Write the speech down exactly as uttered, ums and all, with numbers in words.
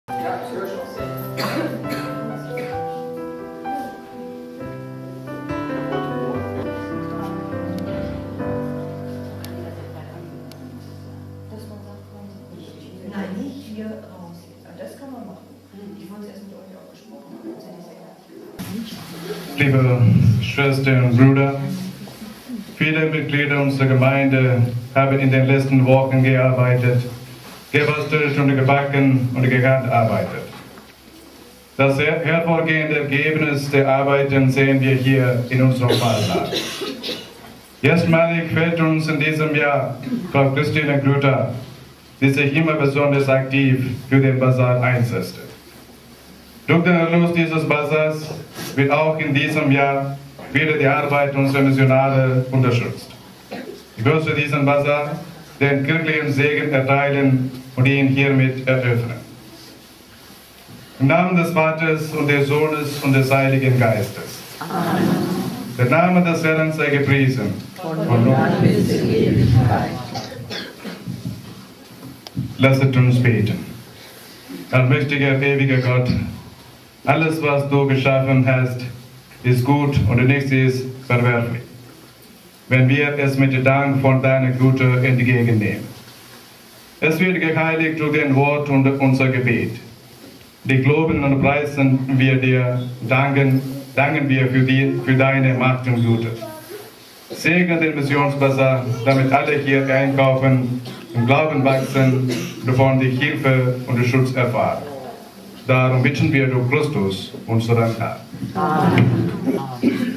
Ja, das höre ich auch sehr. Nein, nicht hier raus. Das kann man machen. Ich wollte es erst mit euch auch gesprochen haben. Liebe Schwestern und Brüder, viele Mitglieder unserer Gemeinde haben in den letzten Wochen gearbeitet, gebastelt und gebacken und gehandarbeitet. Das hervorgehende Ergebnis der Arbeiten sehen wir hier in unserem Pfarrsaal. Erstmalig fällt uns in diesem Jahr Frau Christine Grüter, die sich immer besonders aktiv für den Basar einsetzte. Durch den Erlös dieses Basars wird auch in diesem Jahr wieder die Arbeit unserer Missionare unterstützt. Ich möchte diesen Basar den kirchlichen Segen erteilen und ihn hiermit eröffnen. Im Namen des Vaters und des Sohnes und des Heiligen Geistes. Amen. Der Name des Herrn sei gepriesen. Von nun bis in Ewigkeit. Lasset uns beten. Allmächtiger, ewiger Gott, alles, was du geschaffen hast, ist gut und nichts ist verwerflich, wenn wir es mit Dank von deiner Güte entgegennehmen. Es wird geheiligt durch dein Wort und unser Gebet. Dich loben und preisen wir dir, danken, danken wir für, die, für deine Macht und Güte. Segne den Missionsbasar, damit alle hier einkaufen, im Glauben wachsen, davon die Hilfe und den Schutz erfahren. Darum bitten wir durch Christus, unseren Herrn. Amen.